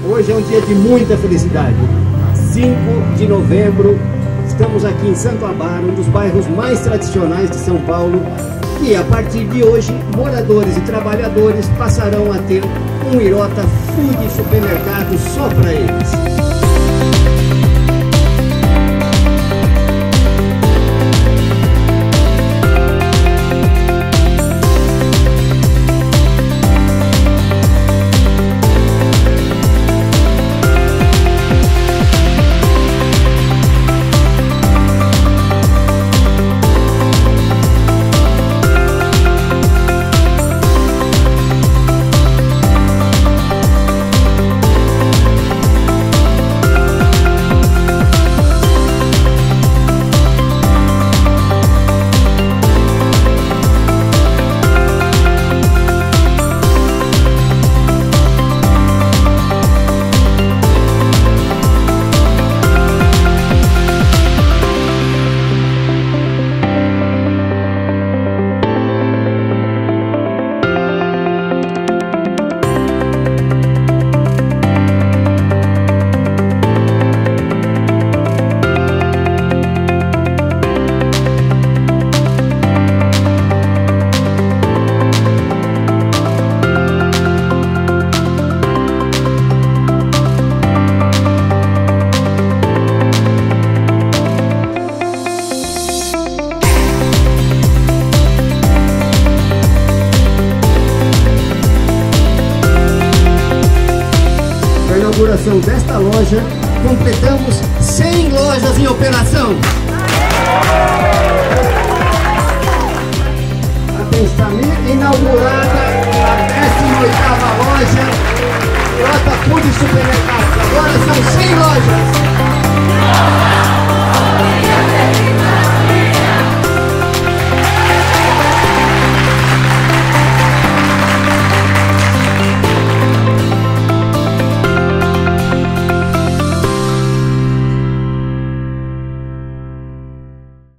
Hoje é um dia de muita felicidade. 5 de novembro, estamos aqui em Santo Amaro, um dos bairros mais tradicionais de São Paulo. E a partir de hoje, moradores e trabalhadores passarão a ter um Hirota Food Supermercado só para eles. Inauguração desta loja, completamos 100 lojas em operação. Atenção, inaugurada a 18ª loja Hirota Food Supermercado. Agora são 100